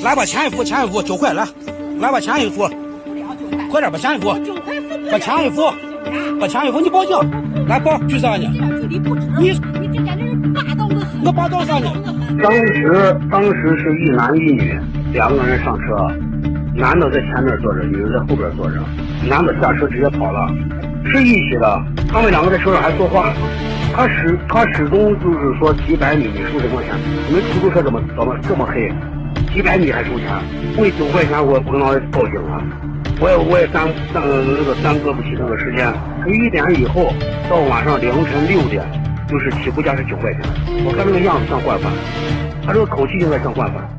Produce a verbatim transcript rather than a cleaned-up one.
来把钱一付，钱一付，九块来，来把钱一付，快点把钱一付，把钱一付，把钱一付，你报警，来报，举啥呢？你你这简直是霸道的很。我霸道啥呢？ 当时当时是一男一女两个人上车，男的在前面坐着，女的在后边坐着，男的下车直接跑了，是一起的。他们两个在车上还说话，他始他始终就是说几百米你收什么钱？你们出租车怎么怎么这么黑？几百米还收钱？为九块钱我也不跟他报警了，我也我也耽耽那个耽搁不起那个时间。十一点以后到晚上凌晨六点，就是起步价是九块钱。我看这个样子像惯犯，他这个口气应该像惯犯。